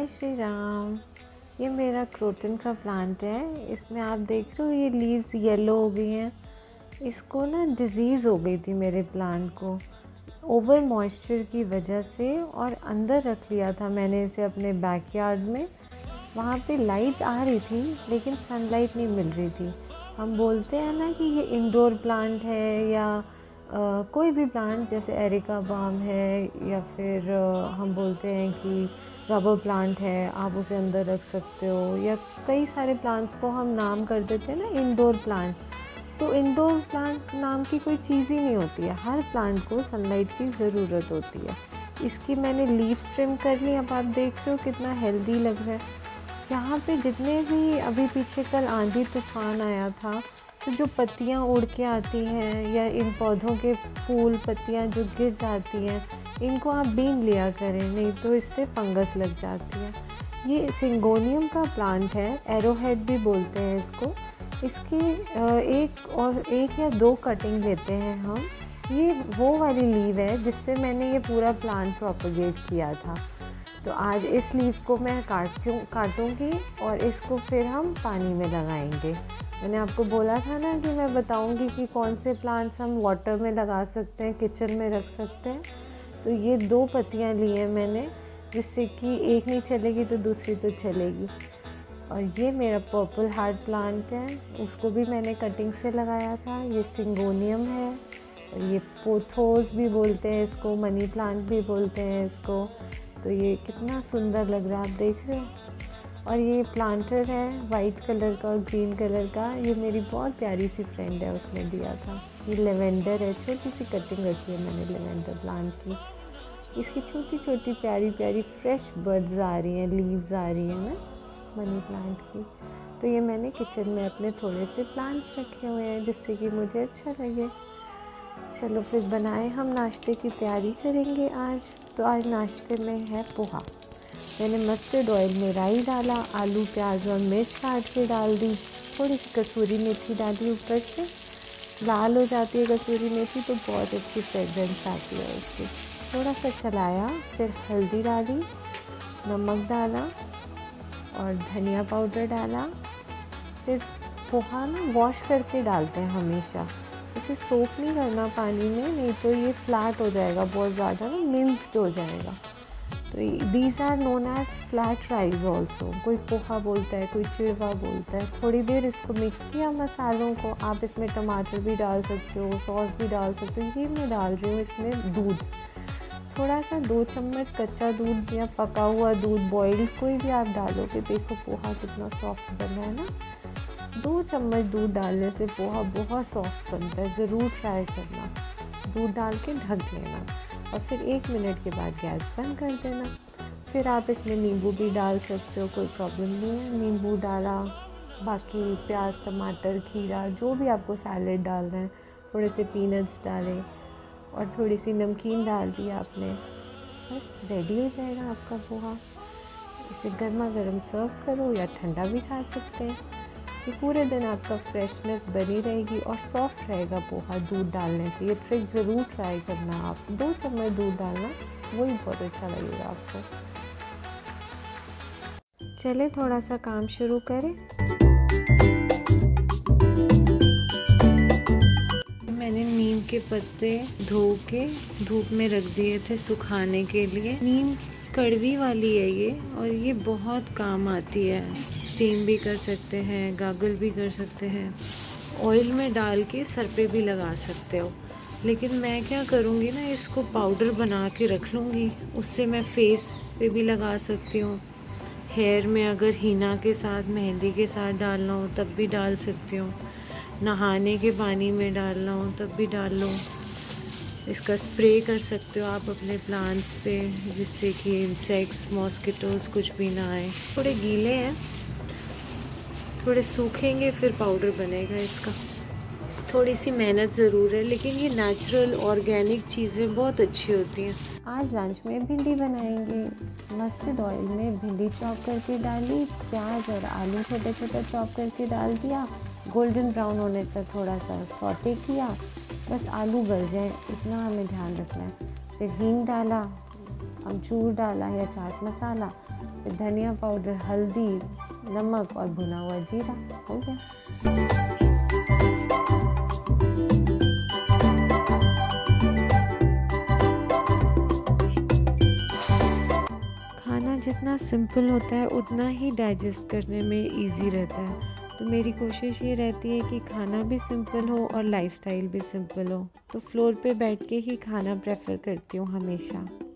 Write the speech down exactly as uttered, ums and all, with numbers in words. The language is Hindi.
जय श्री राम। ये मेरा क्रोटन का प्लांट है। इसमें आप देख रहे हो ये लीव्स येलो हो गई हैं। इसको ना डिज़ीज़ हो गई थी मेरे प्लांट को ओवर मॉइस्चर की वजह से, और अंदर रख लिया था मैंने इसे अपने बैकयार्ड में। वहाँ पे लाइट आ रही थी लेकिन सनलाइट नहीं मिल रही थी। हम बोलते हैं ना कि ये इंडोर प्लांट है, या आ, कोई भी प्लांट जैसे एरिका बाम है, या फिर आ, हम बोलते हैं कि रबर प्लांट है, आप उसे अंदर रख सकते हो, या कई सारे प्लांट्स को हम नाम कर देते हैं ना इंडोर प्लांट। तो इंडोर प्लांट नाम की कोई चीज़ ही नहीं होती है। हर प्लांट को सनलाइट की ज़रूरत होती है। इसकी मैंने लीव्स ट्रिम कर ली। अब आप देख रहे हो कितना हेल्दी लग रहा है। यहाँ पे जितने भी अभी पीछे कल आंधी तूफान आया था, तो जो पत्तियाँ उड़ के आती हैं या इन पौधों के फूल पत्तियाँ जो गिर जाती हैं, इनको आप बीन लिया करें, नहीं तो इससे फंगस लग जाती है। ये सिंगोनियम का प्लांट है, एरोहेड भी बोलते हैं इसको। इसकी एक और एक या दो कटिंग लेते हैं हम। ये वो वाली लीव है जिससे मैंने ये पूरा प्लांट प्रोपगेट किया था। तो आज इस लीव को मैं काटूँ काटूँगी और इसको फिर हम पानी में लगाएंगे। मैंने आपको बोला था ना कि मैं बताऊंगी कि कौन से प्लांट्स हम वाटर में लगा सकते हैं, किचन में रख सकते हैं। तो ये दो पत्तियां ली हैं मैंने, जिससे कि एक नहीं चलेगी तो दूसरी तो चलेगी। और ये मेरा पर्पल हार्ट प्लांट है, उसको भी मैंने कटिंग से लगाया था। ये सिंगोनियम है, और ये पोथोस भी बोलते हैं इसको, मनी प्लांट भी बोलते हैं इसको। तो ये कितना सुंदर लग रहा है, आप देख रहे हो। और ये प्लांटर है वाइट कलर का और ग्रीन कलर का। ये मेरी बहुत प्यारी सी फ्रेंड है, उसने दिया था। ये लेवेंडर है, छोटी सी कटिंग रखी है मैंने लेवेंडर प्लांट की। इसकी छोटी छोटी प्यारी प्यारी फ्रेश बड्स आ रही हैं, लीव्स आ रही हैं ना मनी प्लांट की। तो ये मैंने किचन में अपने थोड़े से प्लांट्स रखे हुए हैं जिससे कि मुझे अच्छा लगे। चलो फिर बनाए, हम नाश्ते की तैयारी करेंगे आज। तो आज नाश्ते में है पोहा। मैंने मस्टर्ड ऑयल में राई डाला, आलू प्याज और मिर्च काट के डाल दी, थोड़ी सी कसूरी मेथी डाली ऊपर से। लाल हो जाती है कसूरी मेथी तो बहुत अच्छी फ्रेगरेंस आती है उसकी। थोड़ा सा चलाया, फिर हल्दी डाली, नमक डाला और धनिया पाउडर डाला। फिर पोहा ना वॉश करके डालते हैं हमेशा, इसे सोक नहीं करना पानी में, नहीं तो ये फ्लैट हो जाएगा, बहुत ज़्यादा ना मिन्स्ड हो जाएगा। तो these are known as flat rice also. कोई पोहा बोलता है, कोई चिड़वा बोलता है। थोड़ी देर इसको मिक्स किया मसालों को। आप इसमें टमाटर भी डाल सकते हो, सॉस भी डाल सकते हो। ये मैं डाल रही हूँ इसमें दूध, थोड़ा सा दो चम्मच कच्चा दूध या पका हुआ दूध, बॉइल्ड कोई भी आप डालोगे। देखो पोहा कितना सॉफ्ट बना है ना। दो चम्मच दूध डालने से पोहा बहुत सॉफ्ट बनता है, ज़रूर ट्राई करना। दूध डाल के ढक लेना और फिर एक मिनट के बाद गैस बंद कर देना। फिर आप इसमें नींबू भी डाल सकते हो, कोई प्रॉब्लम नहीं है। नींबू डाला, बाकी प्याज टमाटर खीरा जो भी आपको सैलेड डालना है, थोड़े से पीनट्स डालें और थोड़ी सी नमकीन डाल दी आपने, बस रेडी हो जाएगा आपका पोहा। इसे गर्मा गर्म सर्व करो या ठंडा भी खा सकते हैं। ये पूरे दिन आपका फ्रेशनेस बनी रहेगी और सॉफ्ट रहेगा पोहा दूध डालने से। ये ट्रिक ज़रूर ट्राई करना आप। दो चम्मच दूध डालना, वही बहुत अच्छा लगेगा आपको। चले थोड़ा सा काम शुरू करें। मैंने नीम के पत्ते धो के धूप में रख दिए थे सुखाने के लिए। नीम कड़वी वाली है ये, और ये बहुत काम आती है। स्टीम भी कर सकते हैं, गागल भी कर सकते हैं, ऑयल में डाल के सर पे भी लगा सकते हो। लेकिन मैं क्या करूँगी ना, इसको पाउडर बना के रख लूँगी, उससे मैं फेस पे भी लगा सकती हूँ। हेयर में अगर हीना के साथ मेहंदी के साथ डालना हो तब भी डाल सकती हूँ। नहाने के पानी में डालना हो तब भी डाल लो। इसका स्प्रे कर सकते हो आप अपने प्लांट्स पे, जिससे कि इंसेक्ट्स मॉस्किटोज़ कुछ भी ना आए। थोड़े गीले हैं, थोड़े सूखेंगे फिर पाउडर बनेगा इसका। थोड़ी सी मेहनत ज़रूर है, लेकिन ये नेचुरल ऑर्गेनिक चीज़ें बहुत अच्छी होती हैं। आज लंच में भिंडी बनाएंगे। मस्टर्ड ऑयल में भिंडी चॉप करके डाली, प्याज और आलू छोटे छोटे चॉप करके डाल दिया, गोल्डन ब्राउन होने तक थोड़ा सा सौटे किया, बस आलू गल जाए इतना हमें ध्यान रखना है। फिर हींग डाला, अमचूर डाला या चाट मसाला, फिर धनिया पाउडर, हल्दी, नमक और भुना हुआ जीरा, हो गया। खाना जितना सिंपल होता है उतना ही डाइजेस्ट करने में इजी रहता है। तो मेरी कोशिश ये रहती है कि खाना भी सिंपल हो और लाइफस्टाइल भी सिंपल हो। तो फ्लोर पे बैठ के ही खाना प्रेफर करती हूँ हमेशा।